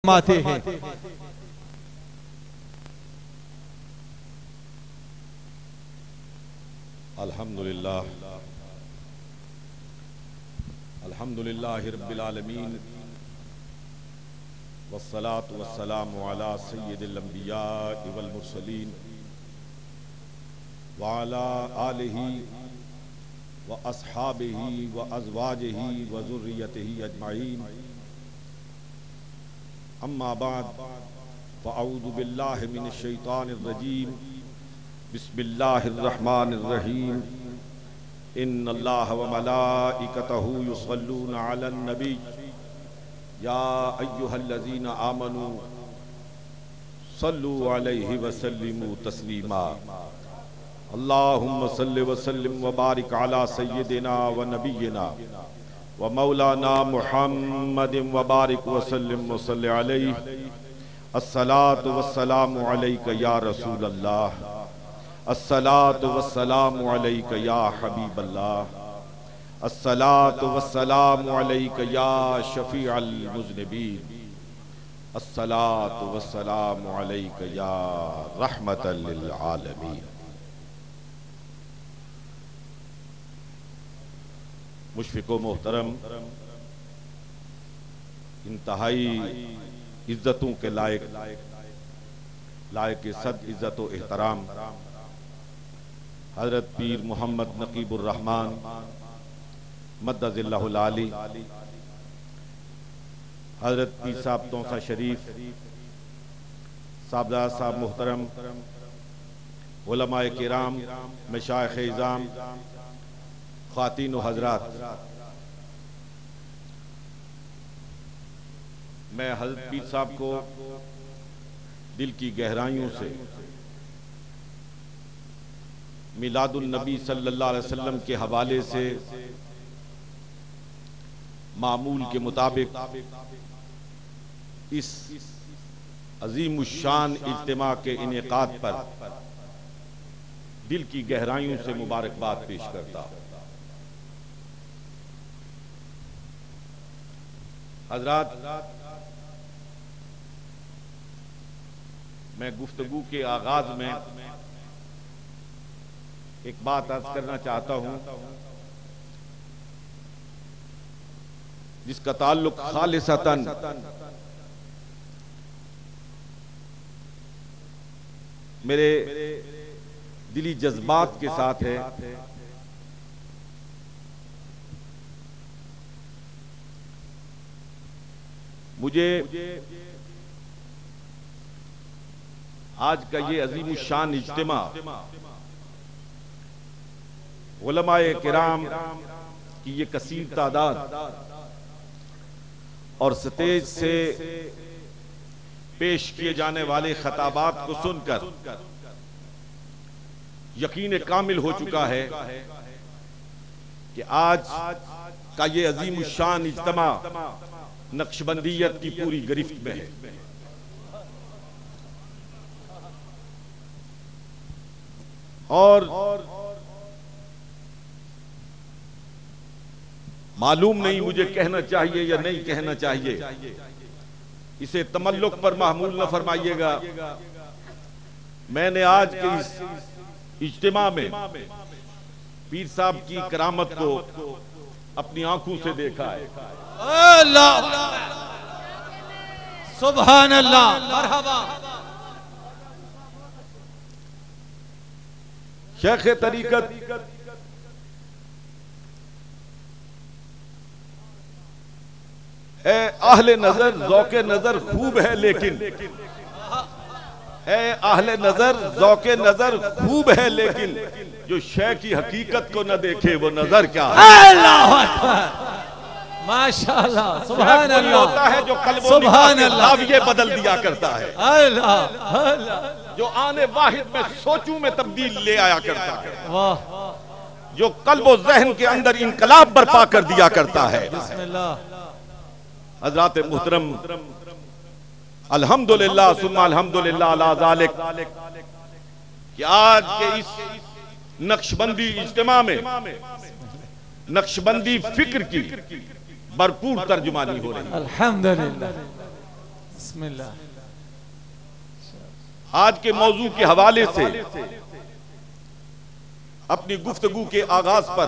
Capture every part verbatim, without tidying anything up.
फरमाते हैं। अल्हम्दुलिल्लाह अल्हम्दुलिल्लाहि रब्बिल आलमीन वस्सलातु वस्सलामु अला सय्यिदिल अंबिया'i वल मुरसलीन व अला आलिहि व अस्हाबिहि व अज़वाजिहि व ज़ुर्रिय्यतिहि अजमाइन। अम्मा बाद फ़अऊज़ु बिल्लाहि मिनश शैतानिर रजीम। बिस्मिल्लाहिर रहमानिर रहीम। इन्नल्लाह व मलाइकतहु युसल्लूना अलन नबी या अय्युहल्लज़ीना आमनू सल्लु अलैहि व सल्लिमू तस्लीमा। अल्लाहुम्मा सल्लि व सल्लिम व बारिक अला सय्यिदिना व नबिय्यिना व मौलाना मुहम्मदिन व बारिक व सल्लिम व सल्लि अलैहि। अस्सलातु वस्सलामु अलैका या रसूल अल्लाह, अस्सलातु वस्सलामु अलैका या हबीब अल्लाह, अस्सलातु वस्सलामु अलैका या शफीअल मुज़निबीन, अस्सलातु वस्सलामु अलैका या रहमतल लिल आलमीन। मुशफ़िक़ो मोहतरम, इंतहाई इज्जतों के लायक लायक सद इज्जत व एहतराम हजरत पीर मोहम्मद नकीबुर रहमान मद्दज़िल्लाहुल आली, हजरत पीर साहब तौसा शरीफ, साहबजाद साहब मोहतरम, उलमाए किराम, मशाइख़ इज़ाम, ख़वातीन व हज़रात, मैं हज़रत पीर साहब को दिल की गहराइयों से मिलादुन नबी सल्लल्लाहु अलैहि वसल्लम के हवाले से मामूल के मुताबिक इस अज़ीमुश्शान इज्तिमा के इनेकाद पर दिल की गहराइयों से मुबारकबाद पेश करता हूं। हज़रात, मैं गुफ्तगू के आगाज में एक बात अर्ज करना चाहता हूं जिसका ताल्लुक खालिसतन मेरे दिली जज्बात के साथ है। मुझे आज का ये अज़ीमुश्शान इज्तिमा उलमाए किराम की ये कसीर तादाद और स्टेज से पेश किए जाने वाले खताबात को सुनकर यकीन कामिल हो चुका है कि आज का ये अज़ीमुश्शान इज्तिमा नक्शबंदियत की पूरी गिरफ्त में है। और मालूम नहीं मुझे कहना चाहिए या नहीं कहना चाहिए, इसे तमल्लुक पर महमूल न फरमाइएगा। मैंने आज के इस इज्तिमा में पीर साहब की करामत को अपनी आंखों से देखा है। अल्लाह सुभान अल्लाह, मरहबा। शेख तरीकत ए आहले नजर ज़ौक़े नजर खूब है लेकिन, ए आहले नजर ज़ौक़े नजर खूब है लेकिन जो शय की हकीकत को न देखे वो नजर क्या है। अल्लाह अकबर, माशाअल्लाह, सुभान अल्लाह। होता है जो कल्बों के दाविये बदल दिया करता है, अल्लाह अल्लाह, जो आने वाहिद में सोचू में तब्दील ले आया करता है, वाह, जो कल्बो ज़हन के अंदर इनकलाब बर्पा कर दिया करता है। हज़रात मुहतरम, अल्हम्दुलिल्लाह सुम्मा अल्हम्दुलिल्लाह अला ज़ालिक कि आज के इस नक्शबंदी इज्तिमा में नक्शबंदी फिक्र की भरपूर तर्जुमानी हो रही है। अल्हम्दुलिल्लाह, बिस्मिल्लाह। आज के मौजू के हवाले से अपनी गुफ्तगू के आगाज पर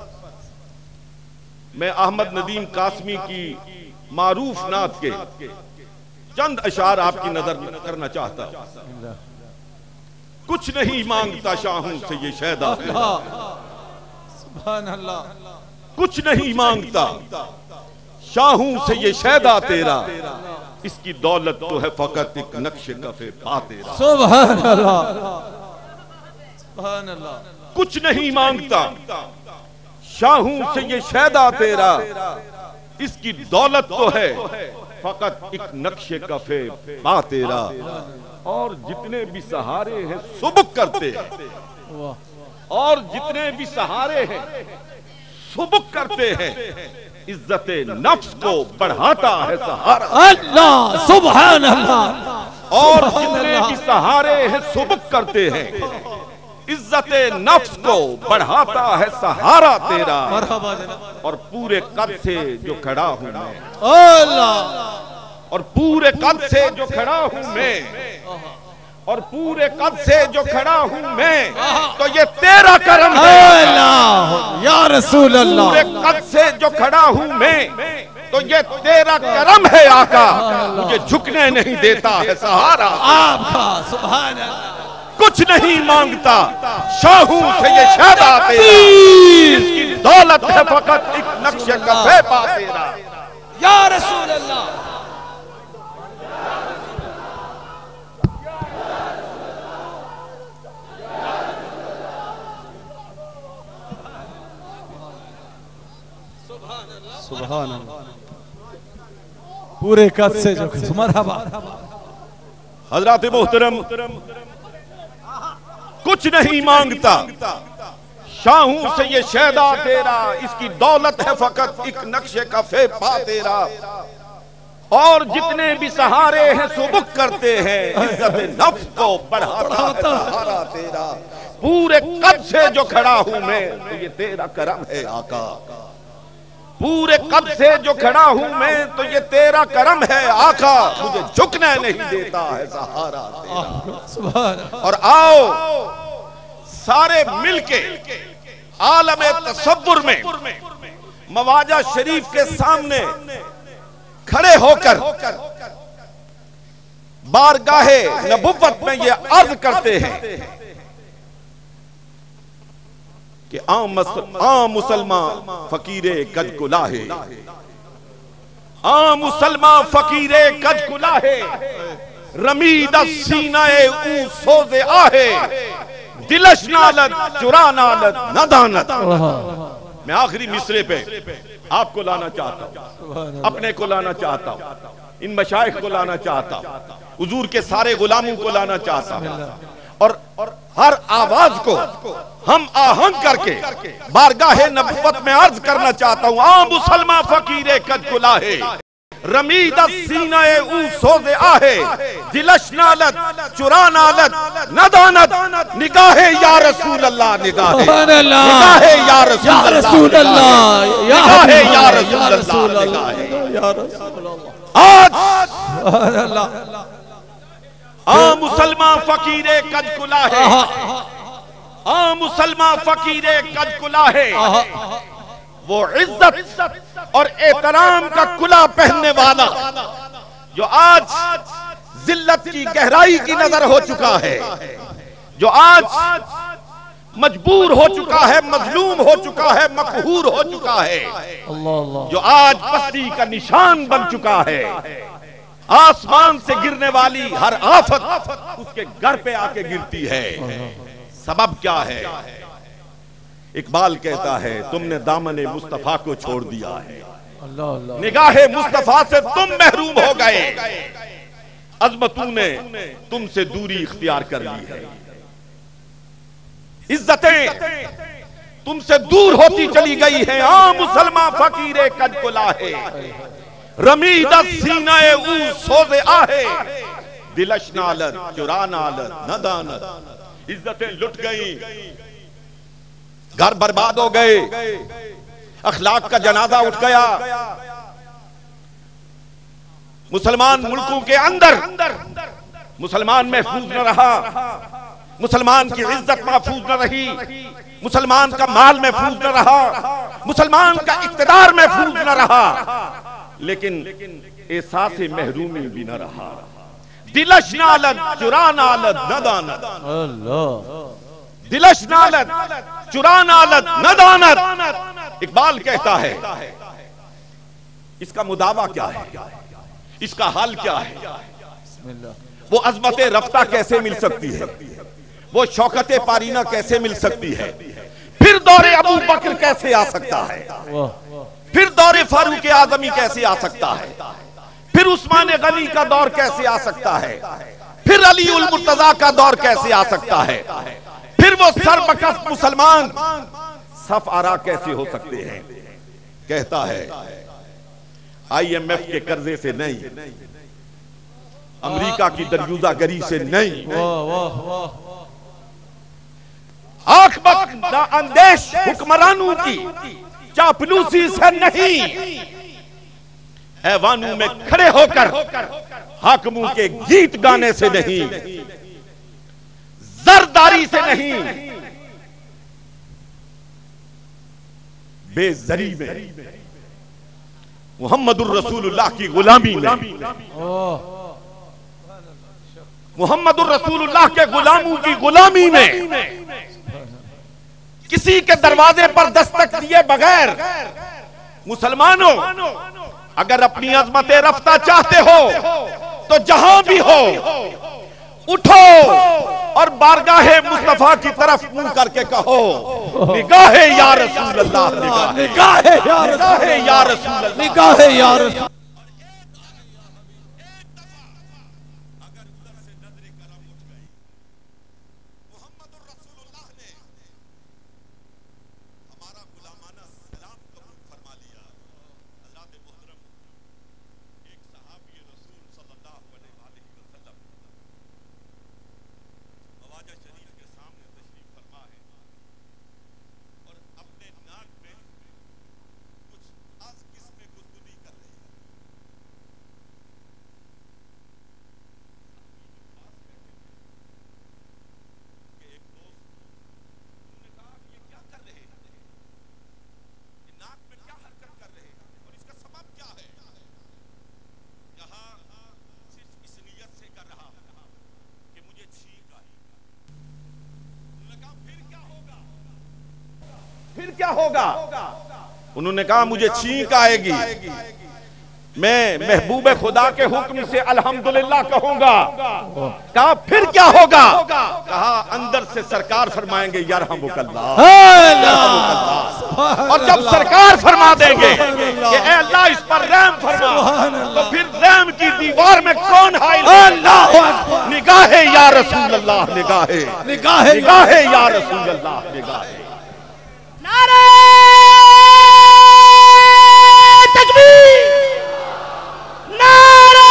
मैं अहमद नदीम कासमी की मारूफ नात के चंद अशार आपकी नजर करना चाहता हूं। कुछ नहीं मांगता शाहों से ये शहदा, सुभान अल्लाह। कुछ नहीं मांगता शाहों से ये शहदा तेरा, इसकी दौलत तो है फकत एक नक्शे कफे पा तेरा। सुभान अल्लाह, सुभान अल्लाह। कुछ नहीं मांगता शाहों से ये शहदा तेरा, इसकी दौलत तो है फकत एक नक्शे कफे पा तेरा। और जितने भी सहारे हैं सुबुक करते हैं, और जितने भी सहारे हैं सुबुक करते हैं, इज्जते नफ्स को बढ़ाता है सहारा। अल्लाह, सुभान अल्लाह। और जितने भी सहारे हैं सुबुक करते हैं, इज्जते नफ्स को बढ़ाता है सहारा तेरा। मरहबा जनाब। और पूरे कद से जो खड़ा हूं मैं, अल्लाह, और पूरे कद से जो खड़ा हूं मैं, और पूरे कद से जो खड़ा हूं मैं, तो ये तेरा करम है। अल्लाह या रसूल अल्लाह। पूरे कद से जो खड़ा हूं मैं, तो ये तेरा करम है आका, मुझे झुकने नहीं देता है सहारा आपका। सुभान अल्लाह। कुछ नहीं मांगता शाहों से ये शहदा तेरा, इसकी दौलत है फकत एक नक्शे कफे पा तेरा। या रसूल अल्लाह। सुभान अल्लाह। पूरे कद से जो मरहबा। हजरात मोहतरम, कुछ नहीं मांगता शाहों से ये शहदा तेरा, इसकी दौलत है फकत एक नक्शे कफे पा तेरा। और जितने भी सहारे हैं सुबुक करते हैं, इज्जत नफ्स को बढ़ाता है सहारा तेरा। पूरे कद से जो खड़ा हूं मैं, तो ये तेरा करम है आका। पूरे कद से जो खड़ा हूं मैं, तो ये तेरा करम है आका, मुझे झुकने नहीं देता है सहारा तेरा। सुभान। और आओ सारे मिलके आलम तसव्वुर में मवाजा शरीफ के सामने खड़े होकर बारगाहे नबुव्वत में ये अर्ज करते हैं कि आम मुसलमान फकीरे कद कुलाहे, आम मुसलमान फकीरे कद कुलाहे, रमीदा सीनाए ऊ सोज़े आहे, दिलश नालत चुरा नालत नदानत। मैं आखिरी मिसरे पे आपको लाना चाहता हूं, अपने को लाना चाहता हूं, इन मशाइख को लाना चाहता हूं, हुजूर के सारे गुलामों को लाना चाहता हूं, और हर आवाज को हम आहंग करके बारगाहे नबुव्वत में अर्ज करना चाहता हूं। आ मुसलमान फकीरे कद कुलाहे, रमीदा सीनाए ऊ सोज़े आहे, दिलश नालत चुरा नालत नदानत, निगाहे या रसूल अल्लाह, निगाहे निगाहे या रसूल अल्लाह, निगाहे या रसूल अल्लाह, आज आ मुसलमान फकीरे कद कुलाहे, आ मुसलमान फकीरे कद कुलाहे, वो इज्जत और एहतराम का कुला पहनने वाला जो आज जिल्लत की गहराई की नजर हो चुका है, जो आज मजबूर हो चुका है, मजलूम हो चुका है, मकहूर हो चुका है, जो आज पस्ती का निशान बन चुका है। आसमान से गिरने वाली हर आफत उसके घर पे आके गिरती है। सबब क्या है? इकबाल कहता है तुमने दामने मुस्तफा को छोड़ दिया है, निगाहे मुस्तफा से तुम महरूम हो गए, अजमतों ने तुमसे दूरी इख्तियार कर ली है, इज्जतें तुमसे दूर होती चली गई है। आ मुसलमान फकीरे कद कुलाहे, रमीदा सीनाए ऊ सोज़े आहे, दिलश नालत चुरा नालत नदानत। इज्जतें लुट गई, घर बर्बाद हो गए, अखलाक का जनाजा उठ गया, मुसलमान मुल्कों के अंदर मुसलमान महफूज न रहा, मुसलमान की इज्जत महफूज न रही, मुसलमान का माल महफूज न रहा, मुसलमान का इक़्तिदार महफूज न रहा, लेकिन एहसास महरूमी भी न रहा। दिलश नालत चुरा नालत नदानत, दिलश नालत चुरा नालत नदानत। इकबाल कहता है इसका मुदावा क्या है, इसका हाल क्या है? वो अजमत रफ्ता कैसे मिल सकती है, वो शौकत पारीना कैसे मिल सकती है, फिर दौरे अबू बकर कैसे आ सकता है, फिर दौरे फारूक आजमी कैसे आ सकता है, फिर उस्मान गनी का दौर कैसे आ सकता है, फिर अली उल मुर्तजा का दौर कैसे आ सकता है, फिर वो सरबकस मुसलमान सफ आरा कैसे हो सकते हैं? कहता है आई एम एफ के कर्जे से नहीं, अमेरिका की दरयुजा गरी से नहीं, आखबत अंदेश हुक्मरानों की चापलूसी से नहीं, ऐवानों में खड़े होकर हाकिमों के गीत गाने से नहीं, जरदारी से नहीं, बेजरी में, मुहम्मदुर रसूलुल्लाह की गुलामी में, मुहम्मदुर रसूलुल्लाह के गुलामों की गुलामी में, किसी के दरवाजे पर दस्तक दिए बगैर, मुसलमानों अगर अपनी अजमत रफ्ता चाहते हो तो जहां भी हो उठो और बारगाहे मुस्तफा की तरफ मुंह करके कहो निगाहे या रसूल अल्लाह, निगाहे या रसूल अल्लाह, निगाहे या रसूल। फिर क्या होगा? उन्होंने कहा मुझे छींक आएगी, मैं महबूब खुदा के हुक्म से अल्हम्दुलिल्लाह कहूंगा। कहा फिर क्या होगा? कहा अंदर से सरकार फरमाएंगे यरहमुकल्लाह, और जब सरकार फरमा देंगे कि ए अल्लाह इस पर रहम फरमा, तो फिर रहम की दीवार में कौन हाइल? अल्लाह, निगाहे या रसूल अल्लाह, निगाहे निगाहे निगाहे या रसूल अल्लाह, निगाहे। नारे तकबीर, नारे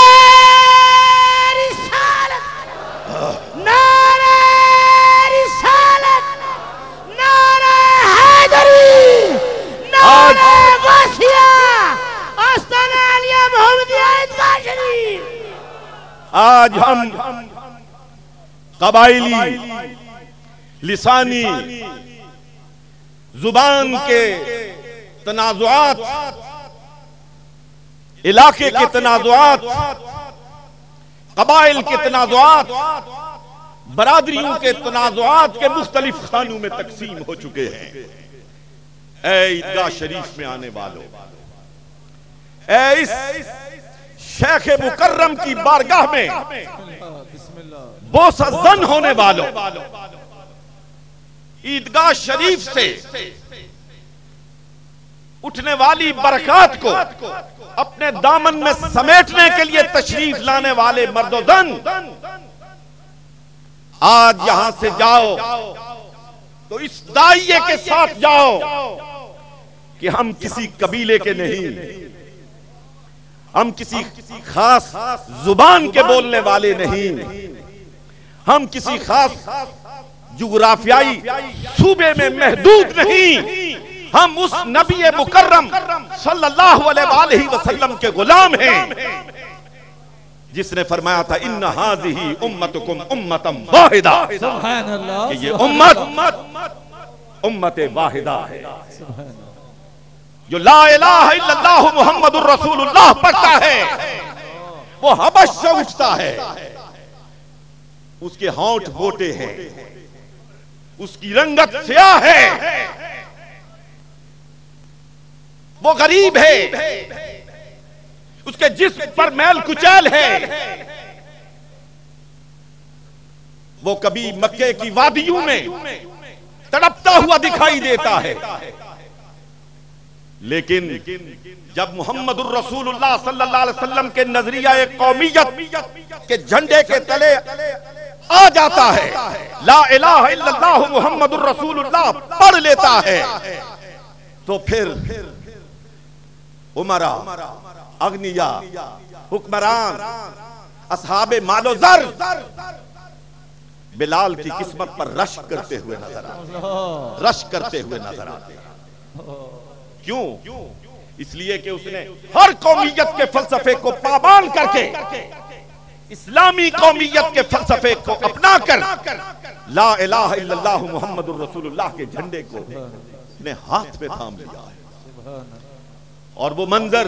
रिसालत, नारे रिसालत, नारे हैदरी, नारे गासिया, आस्ताना आलिया मोहम्मदिया ईदगाह शरीफ। आज हम कबाइली, लिसानी, जुबान के तनाजुआत, इलाके के तनाजुआत, कबाइल के तनाजुआत, बरादरियों के तनाजुआत के मुख्तलिफ खानों में तकसीम हो चुके हैं। ऐ ईदगाह शरीफ में आने वालों, ऐ इस शेख मुकर्रम की बारगाह में बोसजन होने वालों, ईदगाह शरीफ से उठने वाली बरकत को अपने दामन में समेटने के लिए तशरीफ लाने वाले मर्दोजन, आज यहां से जाओ तो इस दाइये के साथ जाओ कि हम किसी कबीले के नहीं, हम किसी खास जुबान के बोलने वाले नहीं, हम किसी खास जुग्राफियाई सूबे में महदूद नहीं, हम उस नबी मुकर्रम सल्लल्लाहु अलैहि वसल्लम के गुलाम हैं। जिसने फरमाया था इन्ना हाज़िही उम्मतुकुम उम्मतम वाहिदा, सुभान अल्लाह, कि ये उम्मत उम्मत वाहिदा है। जो ला इलाहा इल्लल्लाह मुहम्मदुर रसूलुल्लाह पढ़ता है वो हबश से उठता है, उसके होंठ मोटे हैं, उसकी रंगत स्याह है, वो गरीब है, उसके जिस्म पर मैल कुचैल है, वो कभी मक्के की वादियों में तड़पता हुआ दिखाई देता है, लेकिन जब मुहम्मदुर रसूलुल्लाह सल्लल्लाहु अलैहि वसल्लम के नजरिया कौमियत के झंडे के तले आ जाता है, ला इलाहा इल्लल्लाह मुहम्मदुर रसूलुल्लाह पढ़ लेता है, तो फिर उमरा, अग्निया, हुक्मरान, असहाबे मालो जर बिलाल की किस्मत पर रश करते हुए नजर आते, रश करते हुए नजर आते। क्यों? इसलिए कि उसने हर कौमियत के फलसफे को पाबान करके इस्लामी कौमियत के फलसफे को अपना कर ला इलाहा इल्लल्लाह मुहम्मदुर रसूलुल्लाह के झंडे को अपने हाथ में थाम लिया है। और वो मंजर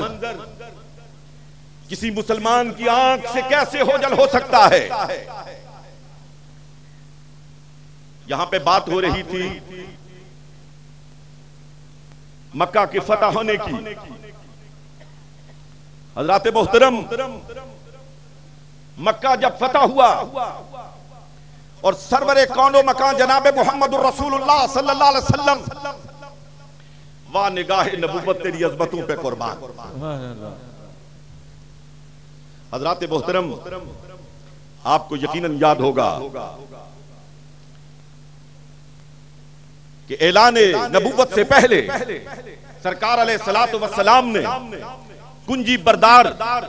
किसी मुसलमान की आंख से कैसे ओझल हो सकता है? यहां पे बात हो रही थी मक्का की फतह होने की। हजरात मोहतरम, मक्का जब फतह हुआ और सरवरे कौनो मकान जनाबे मोहम्मदुर रसूलुल्लाह सल्लल्लाहु अलैहि वसल्लम वाह निगाहे नबुव्वत तेरी अज़मतों पे कुर्बान। हजरात मोहतरम, आपको यकीनन याद होगा कि ऐलाने नबुव्वत से पहले सरकार अलैहिस्सलातु वस्सलाम ने कुंजी बरदार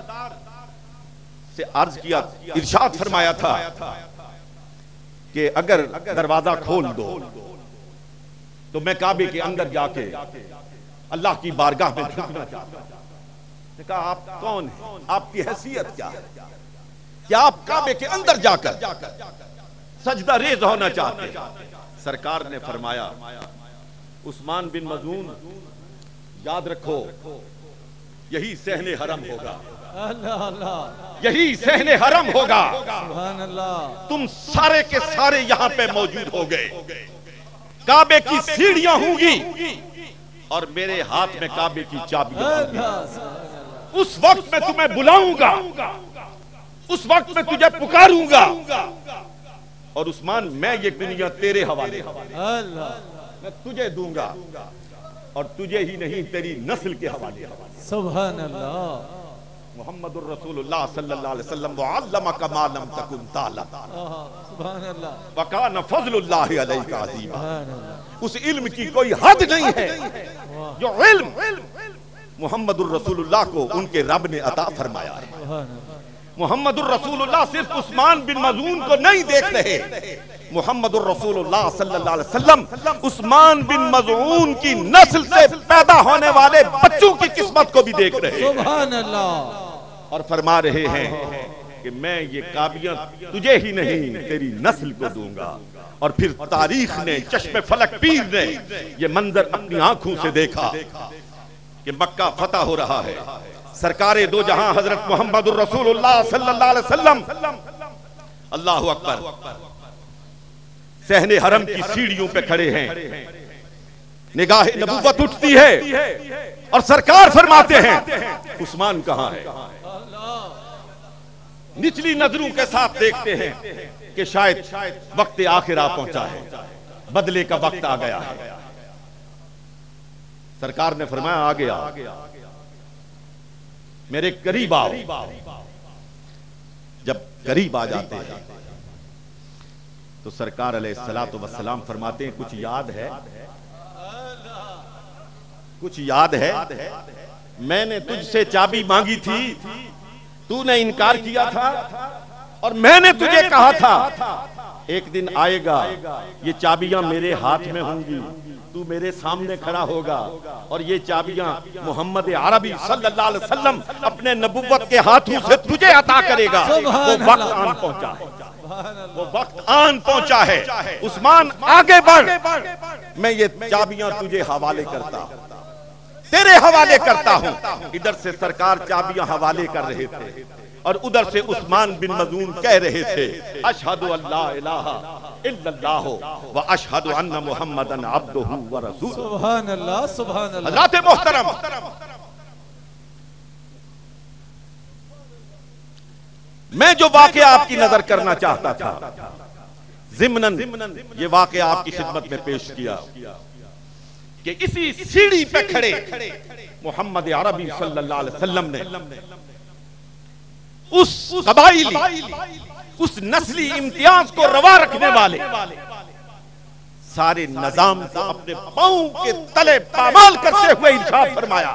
से अर्ज किया, इरशाद फरमाया था कि अगर दरवाजा खोल दो तो मैं काबे के अंदर जाके अल्लाह की बारगाह में झुकना चाहता हूं। कहा आप कौन हैं, आपकी हैसियत क्या है, क्या आप काबे के अंदर जाकर सजदा रेज होना चाहते हैं? सरकार ने फरमाया उस्मान बिन मज़ून, याद रखो यही सहने हरम होगा, अल्लाह अल्लाह, यही सहने हरम होगा। सुभान अल्लाह, तुम सारे के सारे यहां पे मौजूद हो गए, काबे की सीढ़ियां होंगी और मेरे हाथ में काबे की चाबियां होंगी। उस वक्त मैं तुम्हें बुलाऊंगा, उस वक्त मैं तुझे पुकारूंगा और उस्मान मैं ये दुनिया तेरे हवाले, मैं तुझे दूंगा और तुझे ही नहीं तेरी नस्ल के हवाले। सुभान अल्लाह, मुहम्मदुर रसूलुल्लाह सल्लल्लाहु अलैहि वसल्लम वअल्लमका मा लम तकुन तालम, सुभान अल्लाह, व कान फज़लुल्लाहि अलैका अज़ीमा। उस इल्म की कोई हद नहीं है जो इल्म मुहम्मदुर रसूलुल्लाह को उनके रब ने अता फरमाया है। मुहम्मदुर रसूलुल्लाह सिर्फ उस्मान बिन मज़ून को नहीं देख रहे, मुहम्मदुर रसूलुल्लाह सल्लल्लाहु अलैहि वसल्लम उस्मान बिन मज़ून की नस्ल से पैदा होने वाले बच्चों की किस्मत को भी देख रहे। सुभान अल्लाह, और फरमा रहे हैं कि मैं ये काबियां तुझे ही नहीं तेरी नस्ल को दूंगा। और फिर तारीख ने, चश्मे फलक पीर ने ये मंजर अपनी आंखों से देखा कि मक्का फतह हो रहा है। सरकारे दो जहां हजरत मुहम्मदुर रसूलुल्लाह सल्लल्लाहु अलैहि वसल्लम अल्लाहु अकबर सहने हरम की सीढ़ियों पे खड़े हैं, निगाहे नबुव्वत उठती है और सरकार फरमाते हैं उस्मान कहां है। निचली नजरों के साथ देखते हैं कि शायद वक्त आखिर आ पहुंचा है, बदले का वक्त आ गया है। सरकार ने फरमाया आ गया, मेरे करीब आओ। जब करीब आ जाते हैं तो सरकार अलैहिस्सलातु वस्सलाम फरमाते हैं कुछ याद है, कुछ याद है, मैंने तुझसे चाबी मांगी थी, तूने इनकार किया था और मैंने तुझे कहा था एक दिन आएगा ये चाबियां मेरे हाथ में होंगी, तू मेरे सामने खड़ा होगा और ये चाबियां मोहम्मद अरबी सल्लल्लाहु अलैहि वसल्लम अपने नबुव्वत के हाथों से तुझे अता करेगा। वो वक्त आन पहुंचा है, वो वक्त आन पहुंचा है। उस्मान आगे बढ़, मैं ये चाबियां तुझे हवाले करता हूं, तेरे हवाले करता हूं। इधर से सरकार चाबियां हवाले कर रहे थे और उधर से उस्मान बिन मज़ून कह रहे थे अशहदु अल्ला इलाहा इल्लल्लाह व अशहदु अन्ना मुहम्मदन अब्दुहु व रसूलुहु। सुभान अल्लाह, सुभान अल्लाह। हज़रात मोहतरम, मैं जो वाक़या आपकी नजर करना चाहता था, ज़िम्नन ये वाक़या आपकी खिदमत में पेश किया कि इसी सीढ़ी पे खड़े मोहम्मद अरबी सल्लल्लाहु अलैहि वसल्लम ने उस कबाइली, उस नस्ली इम्तियाज को रवा रखने वाले सारे निजाम को अपने पांव के तले पामाल करते हुए इरशाद फरमाया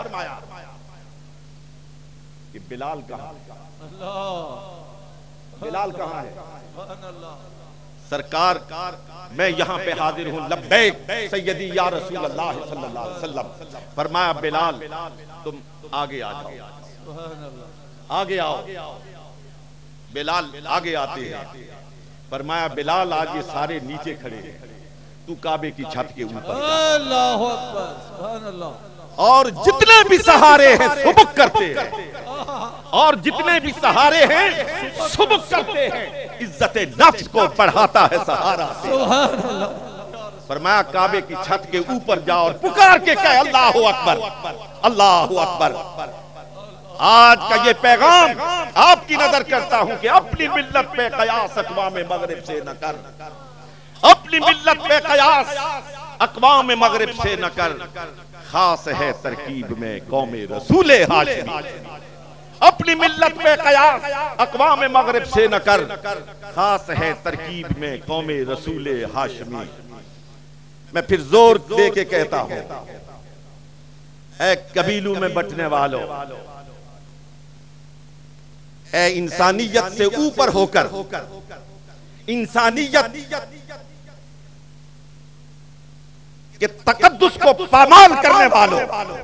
कि बिलाल कहां है? बिलाल कहां है? सरकार, मैं यहां पे हाजिर हूं, लब्बैक सैयदी या रसूल अल्लाह सल्लल्लाहु अलैहि वसल्लम। फरमाया बिलाल तुम आगे आ जाओ, आगे आओ। बिलाल आगे आते हैं। फरमाया बिलाल आज ये सारे नीचे खड़े हैं, तू काबे की छत के ऊपर। अल्लाहु अकबर, सुभान अल्लाह। और जितने भी सहारे हैं सुबुक करते हैं, और जितने भी सहारे हैं सुबुक करते हैं। इज्जत नफ्स को बढ़ाता है सहारा। सुभान अल्लाह। फरमाया काबे की छत के ऊपर जाओ और पुकार के कहे अल्लाहु अकबर, अल्लाहु अकबर। आज का ये पैगाम आपकी नजर करता हूं कि अपनी मिल्लत पे कयास अक़वाम मगरिब से न कर, अपनी मिल्लत पे कयास अक़वाम मगरिब से न कर। खास है तरकीब में कौमे रसूले हाशिमी। अपनी मिल्लत पे कयास अक़वाम मगरिब से न कर, खास है तरकीब में कौमे रसूले हाशिमी। मैं फिर जोर दे के कहता हूं, ऐ कबीलों में बंटने वालों, ऐ इंसानियत से ऊपर होकर इंसानियत के तकद्दुस को पामाल करने वालों,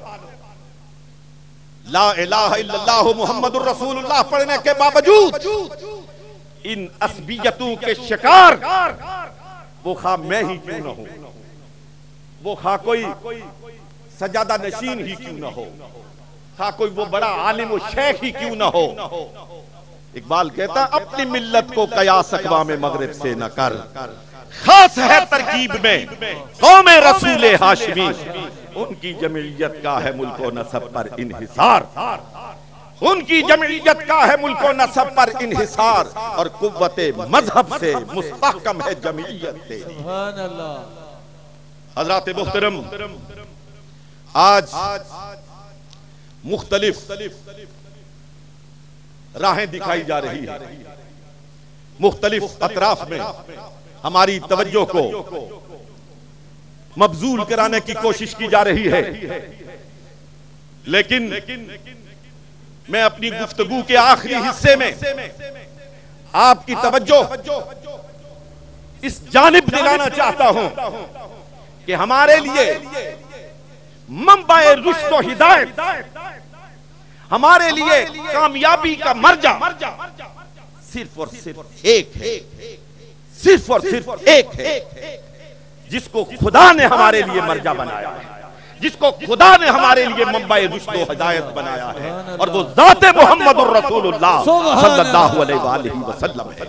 ला इलाहा इल्लल्लाह मुहम्मदुर रसूलुल्लाह पढ़ने के बावजूद इन असबियतों के शिकार, वो खा मैं ही क्यों न हो, वो खा कोई सजादा नशीन ही क्यों न हो, खा कोई वो बड़ा आलिम व शेख ही क्यों न हो। इकबाल कहता अपनी मिल्लत को कयास अक़वाम मगरिब से न कर, खास है तरकीब में कौमे रसूले हाशिमी। उनकी जमीयत का है मुल्को नसब पर इन्हिसार, उनकी जमीयत का है मुल्को नसब पर इन्हिसार, और कुव्वते मजहब से मुस्तहकम है जमीयत तेरी। सुभान अल्लाह। हज़रात मोहतरम, आज मुख्तलिफ राहें दिखाई जा रही है, मुख्तलिफ अतराफ में हमारी तवज्जो को मबजूल कराने की कोशिश की जा रही है। लेकिन मैं अपनी गुफ्तगू के आखिरी हिस्से में आपकी तवज्जो इस जानिब दिलाना चाहता हूं कि हमारे लिए मंबाए रुश्द व हिदायत, हमारे लिए कामयाबी का मर्जा सिर्फ और सिर्फ एक है, सिर्फ और सिर्फ एक है, जिसको खुदा ने हमारे लिए मर्जा बनाया है, जिसको खुदा ने हमारे लिए मंबाए रुश्द व हिदायत बनाया है, और वो ज़ाते मुहम्मदुर रसूलुल्लाह सल्लल्लाहु अलैहि वसल्लम है।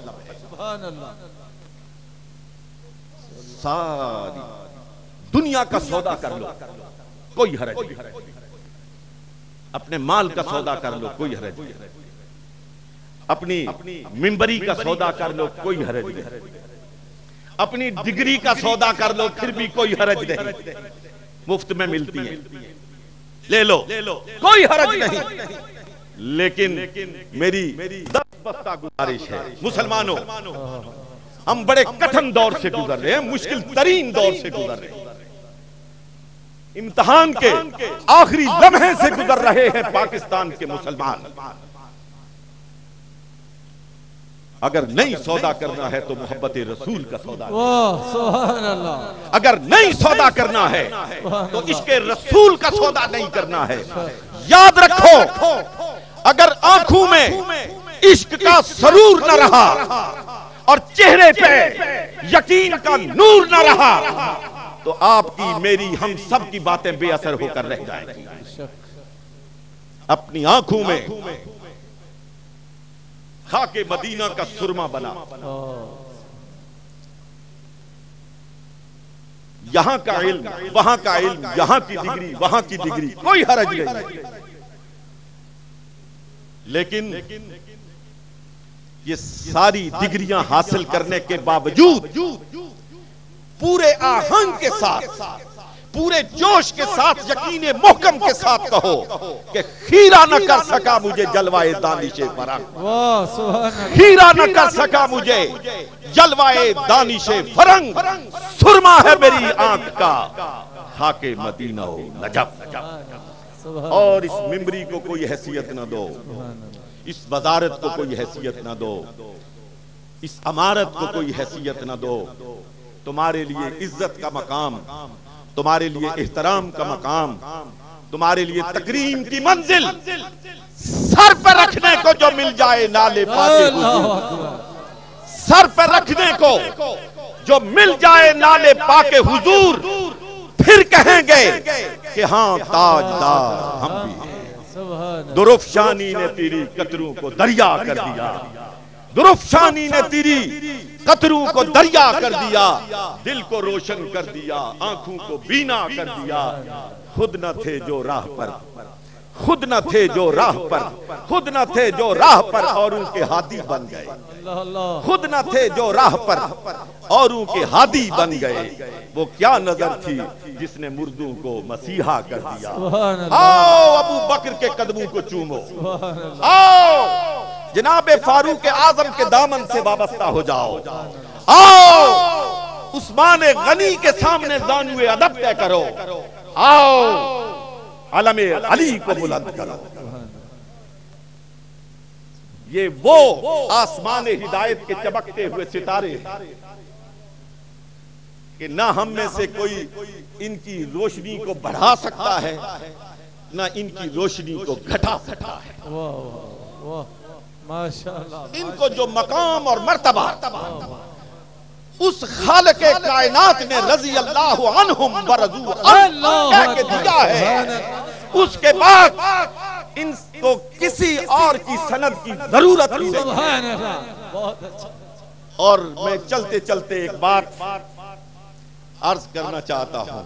सारी दुनिया का सौदा कर लो, कोई हरज नहीं, अपने माल का सौदा कर लो, कोई हरज नहीं, अपनी मिंबरी का सौदा कर लो, कोई हरज नहीं, अपनी डिग्री का सौदा कर लो, फिर भी कोई हरज नहीं, मुफ्त में मिलती है, ले लो, कोई हरज नहीं। लेकिन मेरी दस बस्ता गुजारिश है, मुसलमानों, हम बड़े कठिन दौर से गुजर रहे हैं, मुश्किल तरीन दौर से गुजर रहे हैं, इम्तिहान के आखिरी लम्हे से गुजर रहे हैं पाकिस्तान के मुसलमान। अगर नहीं सौदा करना है तो मोहब्बत रसूल का सौदा, वाह सुभान अल्लाह। अगर नहीं सौदा करना है तो इसके रसूल का सौदा नहीं करना है। याद रखो, अगर आंखों में इश्क का सरूर न रहा और चेहरे पे यकीन का नूर न रहा तो आपकी मेरी हम सब की बातें बेअसर होकर रह जाएंगी। अपनी आंखों में खाके मदीना का सुरमा बना, यहां का इल्म वहां का इल्म, यहां की डिग्री वहां की डिग्री, कोई हरज नहीं। लेकिन ये सारी डिग्रियां हासिल करने के बावजूद पूरे आहंग के साथ, पूरे जोश के साथ, यकीन मोहकम के साथ कहो कि खीरा न कर सका मुझे जलवाए दानिशे फरंग, वाह सुभान अल्लाह। खीरा न कर सका मुझे जलवाए दानिशे फरंग, सुरमा है मेरी आंख का खाके मदीना हो नजफ। और इस मिंबरी को कोई हैसियत न दो, इस वजारत को कोई हैसियत न दो, इस अमारत को कोई हैसियत न दो। तुम्हारे लिए इज्जत का मकाम, तुम्हारे लिए एहतराम का मकाम, तुम्हारे लिए तकरीम की मंजिल सर पर रखने को जो मिल जाए नाले पाके हुजूर, सर पर रखने को जो मिल जाए नाले पाके हुजूर, फिर कहेंगे कि हाँ ताजदार हम भी हैं। दुरुफशानी ने तेरी कतरों को दरिया कर दिया, दुरुफशानी ने तेरी कतरों को दरिया कर दिया, दिल को रोशन कर दिया, आंखों को बीना कर दिया। खुद न थे जो राह पर, खुद न थे जो राह पर, खुद न थे जो राह पर और उनके हादी बन गए, खुद न थे जो राह पर और उनके हादी बन गए। वो क्या नजर थी जिसने मुर्दों को मसीहा कर दिया। आओ अबू बकर के कदमों को चूमो, आओ जनाबे फारूक आजम के दामन से वाबस्ता हो जाओ, आओ उस्मान गनी के सामने दानुए अदब तय करो, आओ अलमे अली को बुलंद करो। ये वो आसमान हिदायत के चमकते हुए सितारे हैं कि ना हम में से कोई इनकी रोशनी को बढ़ा सकता है, ना इनकी रोशनी को घटा सकता है। वाह वाह वाह माशाअल्लाह। इनको जो मकाम और मर्तबा उस खालिक़े कायनात ने रज़ी अल्लाह अन्हुम व रज़ू अन्हु के दिया है, उसके बाद इनको किसी और की सनद की जरूरत नहीं। सुभान अल्लाह, बहुत अच्छा। और मैं चलते चलते एक बात अर्ज करना चाहता हूं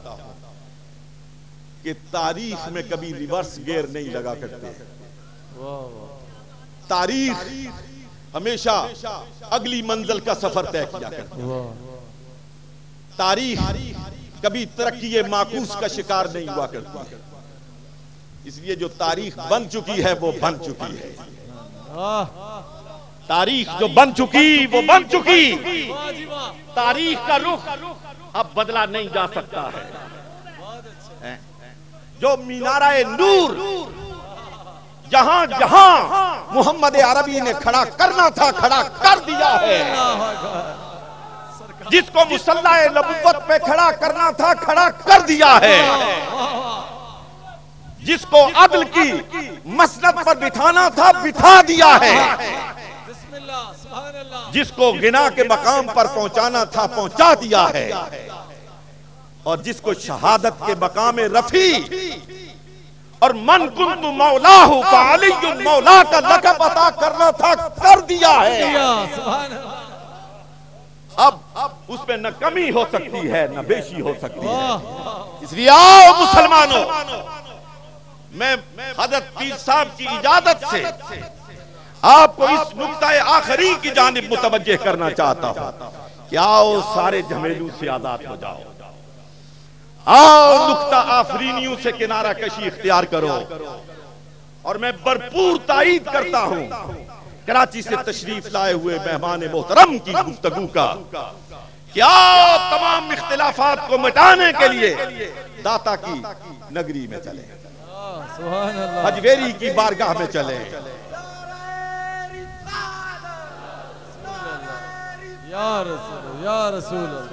कि तारीख में कभी रिवर्स गियर नहीं लगा करते। तारीख हमेशा अगली मंजिल का सफर तय किया करती है। तारीख कभी तरक्की माकूस का शिकार नहीं हुआ करती है। इसलिए जो तारीख बन चुकी है वो बन चुकी है। तारीख जो बन चुकी वो बन चुकी। तारीख का रुख अब बदला नहीं जा सकता है। जो मीनाराए नूर जहां जहां मोहम्मद अरबी ने खड़ा करना था खड़ा कर दिया है, जिसको मुसल्लाए नबुव्वत पे खड़ा करना था खड़ा कर दिया है, जिसको अदल की मसनद पर बिठाना था बिठा दिया है, जिसको गिना के मकाम पर पहुंचाना था पहुंचा दिया है, और जिसको शहादत के मकाम रफी और मन कुन्तु मौलाहु फालियुन मौला का लक़ब अता करना था कर दिया है। अब अब उसमें न कमी हो सकती है न बेशी हो सकती है। इसलिए आओ मुसलमानों, मैं हज़रत पीर साहब की इजाजत से आपको इस नुक्ता आखिरी की जानिब मुतवज्जे करना चाहता हूं कि आओ सारे झमेलू से आजाद हो जाओ, आओ नुक्ता आफरीनियों से किनारा कशी इख्तियार करो। और मैं भरपूर ताईद करता हूं कराची से तशरीफ लाए हुए मेहमान मोहतरम की गुफ्तगू का, क्या तमाम इख्तिलाफात को मिटाने के लिए दाता की नगरी में चले, हजवेरी की बारगाह में चले, या रसूल या रसूल।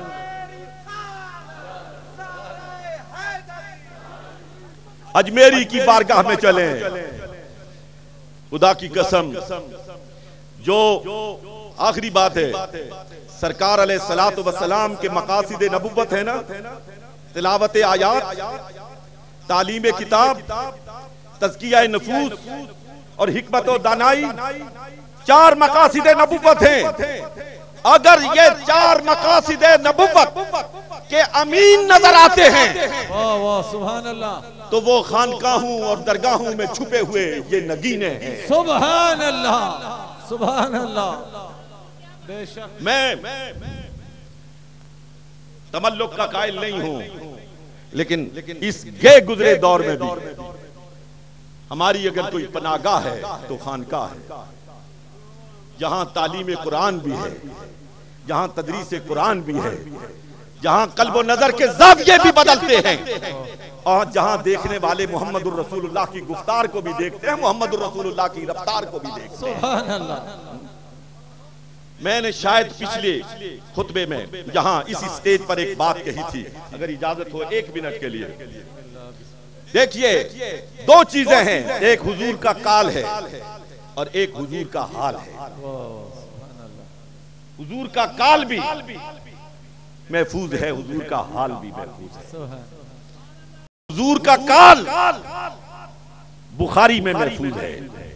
अजमेरी की बारगाह में चले, खुदा की कसम, जो आखिरी बात है, सरकार अलैहिस्सलातु वस्सलाम के मकासिद नबुव्वत है ना, तिलावत आयात, तालीम किताब, तज़किया नफूस और हिकमत और दानाई, चार मकासिद नबुव्वत हैं। अगर ये चार मकासिद नबुव्वत के अमीन नजर आते हैं, वाह वाह सुभान अल्लाह, तो वो खानकाहों और दरगाहों में छुपे हुए ये नगीने हैं। सुभान अल्लाह सुभान अल्लाह। बेशक मैं तमल्लुक का कायल नहीं हूं, लेकिन इस गए गुजरे दौर में भी हमारी अगर कोई पनागाह है तो खानकाह है, जहां तालीम कुरान भी है, जहां तदरीस कुरान भी है, जहां कल्ब नजर के ज़ाविये भी बदलते हैं, और जहां देखने वाले मोहम्मदुर रसूलुल्लाह की गुफ्तार को भी देखते हैं, मोहम्मदुर रसूलुल्लाह की रफ्तार को भी देखते हैं। सुभान अल्लाह। मैंने शायद पिछले खुतबे में जहां इसी स्टेज पर एक बात कही थी, अगर इजाजत हो एक मिनट के लिए। देखिए, दो चीजें हैं, एक हुजूर का काल है और एक हुजूर का हाल है। हुजूर का काल भी महफूज है, हुजूर का हाल भी महफूज है। हुजूर का काल बुखारी में महफूज है,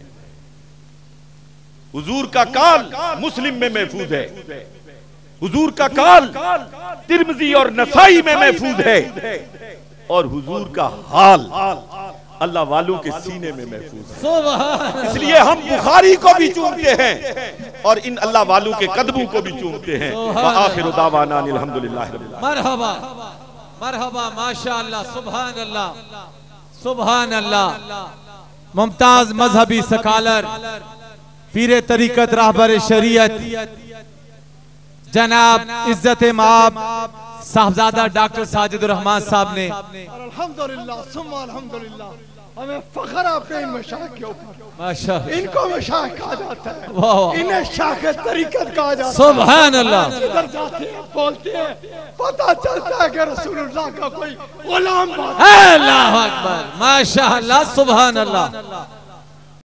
हुजूर का काल मुस्लिम में महफूज है, हुजूर का काल तिर्मिज़ी और नसाई में महफूज है, और हुजूर का हाल अल्लाह वालों के सीने में महफूज है। इसलिए हम बुखारी को भी चूमते हैं और इन अल्लाह वालों के कदमों को भी चूमते हैं। व आखिरु दावाना अनिल हम्दुलिल्लाहि रब्बिल आलमीन। मरहबा मरहबा माशाअल्लाह सुभान अल्लाह सुभान अल्लाह। मुमताज मजहबी सकालर पीरे तरीकत रहबर शरीयत जनाब इज्जत माब साहबजादा डॉक्टर साजिद रहमान साहब ने, अल्हम्दुलिल्लाह सुम्मा अल्हम्दुलिल्लाह, हमें फख्र आपके इन मशाइख के ऊपर। माशाअल्लाह, इनको मशाइख कहा जाता है, वाह इन्हें शाख तरीकत कहा जाता है। सुभान अल्लाह। इधर जाते हैं, बोलते हैं, पता चलता है कि रसूलुल्लाह का कोई गुलाम बात। अल्लाह अकबर माशाअल्लाह सुभान अल्लाह।